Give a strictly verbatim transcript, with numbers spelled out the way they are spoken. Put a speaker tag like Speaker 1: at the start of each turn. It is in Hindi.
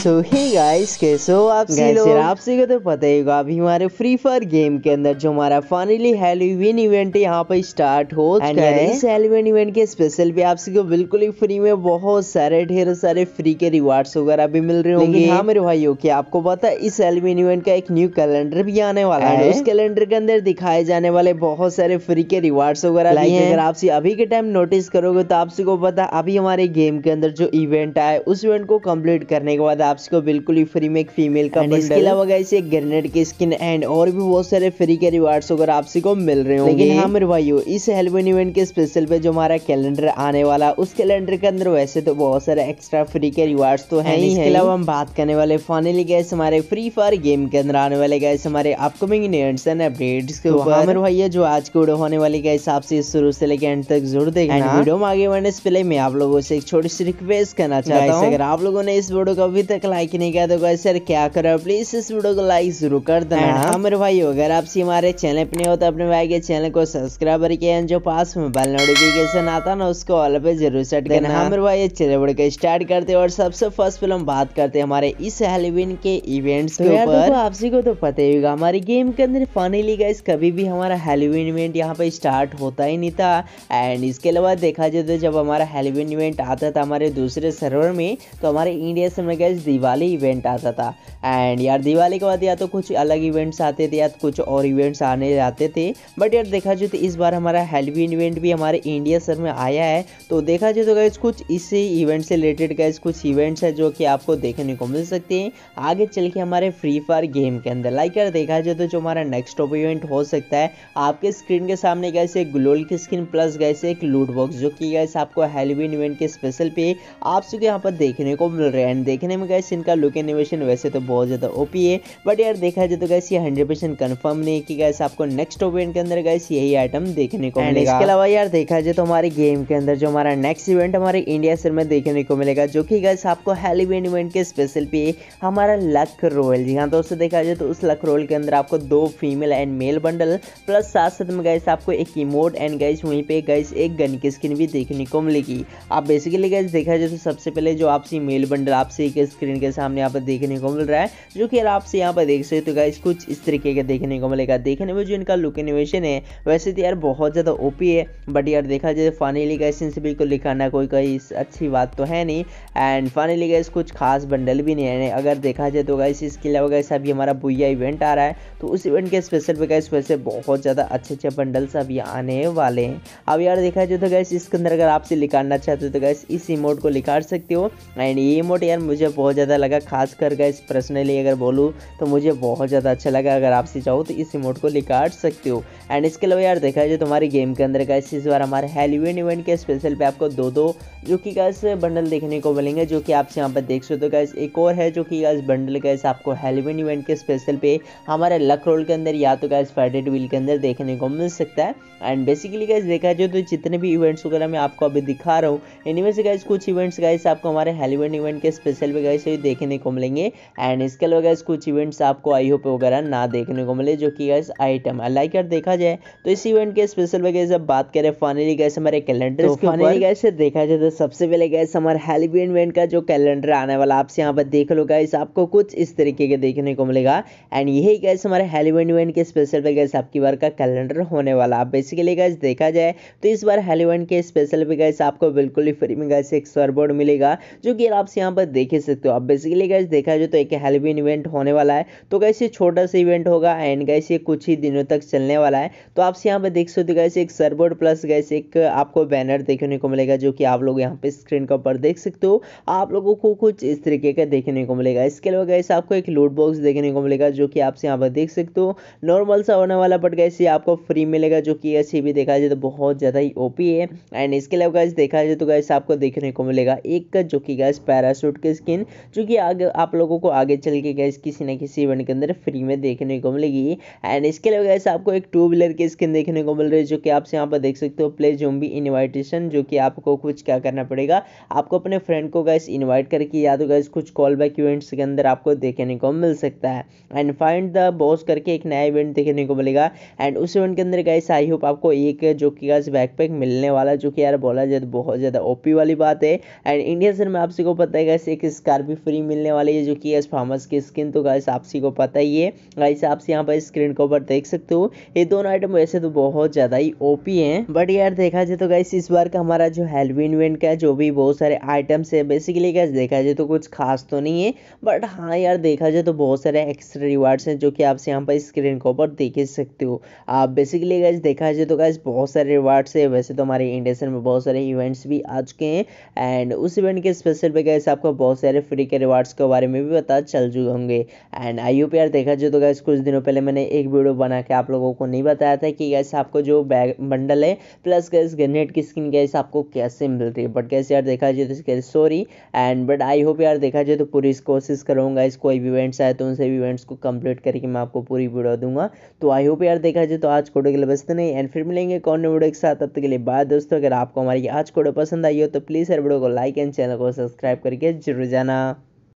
Speaker 1: सो हे गाइस, कैसे हो आप सभी लोग। आप सभी को तो पता ही होगा, अभी हमारे फ्री फायर गेम के अंदर जो हमारा फाइनली हैलोवीन इवेंट यहाँ पे स्टार्ट हो चुका है। इस हैलोवीन इवेंट के स्पेशल पे आप सभी को बिल्कुल ही फ्री में बहुत सारे ढेर सारे फ्री के रिवार्ड्स वगैरह भी मिल रहे होंगे। लेकिन हाँ मेरे भाइयों, क्या आपको पता है इस हैलोवीन इवेंट का एक न्यू कैलेंडर भी आने वाला है। उस कैलेंडर के अंदर दिखाए जाने वाले बहुत सारे फ्री के रिवार्ड्स वगैरह भी हैं। अगर आप अभी के टाइम नोटिस करोगे तो आप सभी को पता है अभी हमारे गेम के अंदर जो इवेंट आया उस इवेंट को कंप्लीट करने के बाद आपको बिल्कुल ही फ्री में एक फीमेल का बंडल, इसके अलावा गाइस एक ग्रेनेड की स्किन एंड और भी बहुत सारे फ्री के रिवार्ड्स वगैरह आपसी को मिल रहे होंगे। लेकिन हाँ मेरे भाइयों, इस हैलोवीन इवेंट के स्पेशल पे जो हमारा कैलेंडर आने वाला उस कैलेंडर के अंदर वैसे तो बहुत सारे एक्स्ट्रा फ्री के रिवार्ड्स तो हैं ही। इसके अलावा हम बात करने वाले फाइनली गाइस हमारे फ्री फायर गेम के अंदर आने वाले गाइस हमारे अपकमिंग इवेंट्स एंड अपडेट्स के ऊपर। मेरे भाइयों, जो आज की वीडियो होने वाली गाइस आपसे शुरू से लेकर एंड तक जरूर देखना। वीडियो में आगे बढ़ने से पहले मैं आप लोगों से एक छोटी सी रिक्वेस्ट करना चाहता हूं, अगर आप लोगों ने इस वीडियो को अभी तक लाइक नहीं किया तो गाइस यार क्या करो, प्लीज इस वीडियो को लाइक जरूर कर देना। हाँ मेरे भाई, अगर आप हमारे चैनल पे नहीं हो तो अपने भाई के चैनल को सब्सक्राइब करके जो पास में बेल नोटिफिकेशन आता ना उसको ऑल पे जरूर सेट करना। हाँ मेरे भाई, चलिए वीडियो को स्टार्ट करते हैं और सबसे फर्स्ट फिल्म बात करते हैं हमारे इस हैलोवीन के इवेंट्स के ऊपर। आप सभी को तो पता ही होगा हमारे गेम के अंदर फाइनली गाइस कभी भी हमारा हैलोवीन इवेंट यहाँ पे स्टार्ट होता ही नहीं था। एंड इसके अलावा देखा जाए तो जब हमारा हैलोवीन इवेंट आता था हमारे दूसरे सर्वर में तो हमारे इंडिया से में गाइस दिवाली इवेंट आता था। एंड यार दिवाली के बाद या तो कुछ अलग इवेंट्स आते थे या तो कुछ और इवेंट्स आने जाते थे। बट यार देखा जाए तो इस बार हमारा हैलोवीन इवेंट भी हमारे इंडिया सर में आया है। तो देखा जाए तो गाइस कुछ इसी इवेंट से रिलेटेड गाइस कुछ इवेंट्स है जो कि आपको देखने को मिल सकते हैं आगे चल के हमारे फ्री फायर गेम के अंदर। लाइक यार देखा जाए तो जो हमारा नेक्स्ट टॉप इवेंट हो सकता है आपके स्क्रीन के सामने गाइस एक ग्लोल की स्किन प्लस गाइस एक लूट बॉक्स जो कि गाइस आपको हैलोवीन इवेंट के स्पेशल पे आप सबके यहाँ पर देखने को मिल रहे हैं। देखने में गाइस इनका लुक एनिमेशन वैसे तो बहुत ज्यादा ओपी है, बट यार देखा जाए तो गाइस ये हंड्रेड परसेंट कंफर्म नहीं है कि गाइस आपको नेक्स्ट इवेंट के अंदर गाइस यही आइटम देखने को मिलेगा। इसके अलावा यार देखा जाए तो हमारे गेम के अंदर जो हमारा नेक्स्ट इवेंट हमारे इंडिया सर में देखने को मिलेगा जो कि गाइस आपको हैलोवीन इवेंट के स्पेशल पे हमारा लक रोल। जी हाँ दोस्तों, देखा जाए तो उस लक रोल के अंदर आपको दो female and male bundle plus साथ साथ में गाइस आपको एक इमोट एंड गाइस वहीं पे गाइस एक गन की स्किन भी देखने को मिलेगी। आप बेसिकली गाइस देखा जाए तो सबसे पहले जो आपसे मेल बंडल आपसे एक स्क्रीन के सामने यहाँ पर देखने को मिल रहा है जो कि आपसे यहाँ पर देख सकते हो गाइस कुछ इस तरीके का देखने को मिलेगा। देखने में जो इनका लुक एनिमेशन है वैसे तो यार बहुत ज्यादा ओपी है, बट यार देखा जाए फाइनली गाइस इनसे बिल्कुल लिखाना कोई कोई अच्छी बात तो है नहीं। एंड फाइनली गाइस कुछ खास बंडल भी नहीं है अगर देखा जाए तो गाइस। इसके अलावा गाइस अभी हमारा बुया इवेंट आ रहा है तो उस इवेंट के स्पेशल पे गाइस वैसे बहुत ज्यादा अच्छे अच्छे बंडल्स अभी आने वाले हैं। अब यार देखा जाए तो गाइस इसके अंदर अगर आपसे लिखाना चाहते हो तो गाइस इस इमोट को लिखा सकते हो। एंड ये इमोट यार मुझे बहुत ज़्यादा लगा, खासकर गाइस पर्सनली अगर बोलूँ तो मुझे बहुत ज़्यादा अच्छा लगा। अगर आपसे चाहो तो इस इमोट को लिखा सकते हो। एंड इसके अलावा यार देखा जाए तो हमारे गेम के अंदर गाइस इस बार हमारे हैलोवीन इवेंट के स्पेशल पे आपको दो दो जो कि गाइस बंडल देखने को मिलेंगे जो कि आपसे यहाँ पर देख सकते हो। गाइस एक और है जो कि गाइस बंडल गाइस आपको हैलोवीन इवेंट के स्पेशल पे हमारे लक रोल के अंदर या तो गाइस फाइडेड व्हील के अंदर देखने को मिल सकता है। एंड बेसिकली गाइस देखा जाए तो जितने भी इवेंट्स वगैरह मैं आपको अभी दिखा रहा हूँ इनमें से गाइस कुछ इवेंट्स गाइस आपको हमारे हैलोवीन इवेंट के स्पेशल पे गाइस देखने को मिलेंगे। एंड इसके अलावा गाइस कुछ इवेंट्स आपको आई होप वगैरह ना देखने को मिले जो कि गाइस आइटम लाइक यार देखा जाए तो इस इवेंट के स्पेशल पे गाइस अब बात करें फाइनली गाइस हमारे कैलेंडर तो फाइनली गाइस देखा जाए तो सबसे पहले गाइस हमारे हैलोवीन इवेंट का जो कैलेंडर आने वाला आपसे यहाँ पर देख लो गाइस आपको कुछ इस तरीके के देखने को मिलेगा। एंड यही गाइस हमारे हैलोवीन इवेंट के स्पेशल पे गाइस आपकी बार का कैलेंडर होने वाला। आप बेसिकली गाइस देखा जाए तो इस बार हैलोवीन के स्पेशल पे गाइस आपको बिल्कुल ही फ्री में गाइस एक सर्वरबोर्ड मिलेगा जो कि आप यहाँ पर देख ही सकते हो। अब बेसिकली गाइस देखा जाए तो एक हैलोवीन इवेंट होने वाला है तो गाइस ये छोटा सा इवेंट होगा एंड गाइस ये कुछ ही दिनों तक चलने वाला है। तो आप यहाँ पर देख सकते हो गाइस एक सर्वरबोर्ड प्लस गाइस एक आपको बैनर देखने को मिलेगा जो कि आप लोग यहाँ पे स्क्रीन के ऊपर देख सकते हो। आप लोगों को कुछ इस तरीके का देखने को मिलेगा। इसके अलावा गाइस आपको एक लूट बॉक्स देखने को मिलेगा जो कि आप यहाँ पर देख सकते हो नॉर्मल सा होने वाला, बट गाइस ये आपको फ्री मिलेगा जो कि ऐसे भी देखा जाए तो बहुत ज्यादा ही ओपी है। एंड इसके अलावा गाइस देखा जाए तो गाइस आपको देखने को मिलेगा एक जो कि गाइस पैराशूट की स्किन जो कि आगे आप लोगों को आगे चल के गाइस किसी न किसी इवेंट के अंदर फ्री में देखने को मिलेगी। एंड इसके अलावा गाइस आपको एक टू व्हीलर की स्किन देखने को मिल रही है जो कि आप यहाँ पर देख सकते हो प्ले ज़ोंबी इनविटेशन, जो कि आपको कुछ क्या करना पड़ेगा, आपको अपने फ्रेंड को गाइस इनवाइट करके या तो गाइस कुछ कॉल बैक इवेंट्स के अंदर आपको देखने को मिल सकता है। एंड फाइंड द बॉस करके एक नया इवेंट देखने को मिलेगा। एंड उस इवेंट के अंदर गाइस आई होप आपको एक जो कि गाइस बैकपैक मिलने वाला, जो कि यार बोला जाए तो बहुत ज़्यादा ओपी वाली बात है। एंड इंडिया सर में आप सबको पता है गाइस एक स्कार भी फ्री मिलने वाली है, जो कि इस फार्मर्स की स्किन। तो गाइस आप सी को पता ही है। गाइस आप यहाँ पर स्क्रीन के ऊपर देख सकते हो ये दोनों आइटम वैसे तो बहुत ज़्यादा ही ओपी हैं, बट यार देखा जाए तो गाइस इस बार का हमारा जो हैलोवीन इवेंट का जो भी बहुत सारे आइटम्स है, बेसिकली गाइस देखा जाए तो कुछ खास तो नहीं है, बट हाँ यार देखा जाए तो बहुत सारे एक्स्ट्रा रिवार्ड्स हैं जो कि आप यहाँ पर स्क्रीन के ऊपर देख सकते हो। आप बेसिकली गाइस देखा जाए तो गाइस बहुत सारे रिवार्ड्स है। वैसे तो हमारे इंडियन में बहुत सारे इवेंट्स भी आ चुके हैं, एंड उस इवेंट के स्पेशल पे गाइस आपको बहुत सारे फ्री के रिवार्ड्स के बारे में भी पता चल चुके होंगे। एंड आई होप यार देखा जाए तो गाइस कुछ दिनों पहले मैंने एक वीडियो बना के आप लोगों को नहीं बताया था कि गाइस आपको जो बैग बंडल है प्लस गाइस ग्रेनेड की स्किन गाइस आपको कैसे मिलती है, बट गाइस यार देखा जाए तो sorry and but I hope यार देखा जाए तो पूरी कोशिश करूँगा इस कोई भी इवेंट्स आए तो उन सभी इवेंट्स को कंप्लीट करके मैं आपको पूरी वीडियो दूंगा। तो आई होप यार देखा जाए तो आज कोडो के लिए बस नहीं, एंड फिर मिलेंगे कौन वीडियो के साथ। तब तक के लिए बाय दोस्तों। अगर आपको हमारी आज कोडो पसंद आई हो तो प्लीज़ यार वीडियो को लाइक एंड चैनल को सब्सक्राइब करके जरूर जाना।